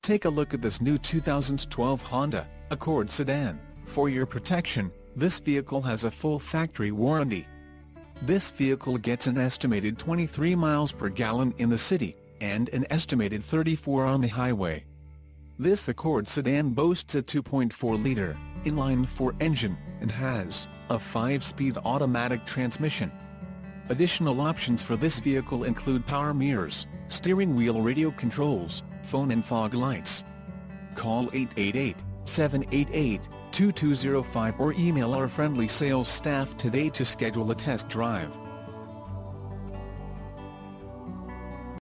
Take a look at this new 2012 Honda Accord sedan. For your protection, this vehicle has a full factory warranty. This vehicle gets an estimated 23 miles per gallon in the city, and an estimated 34 on the highway. This Accord sedan boasts a 2.4-liter inline-4 engine, and has a 5-speed automatic transmission. Additional options for this vehicle include power mirrors, steering wheel radio controls, phone and fog lights. Call 888-788-2205 or email our friendly sales staff today to schedule a test drive.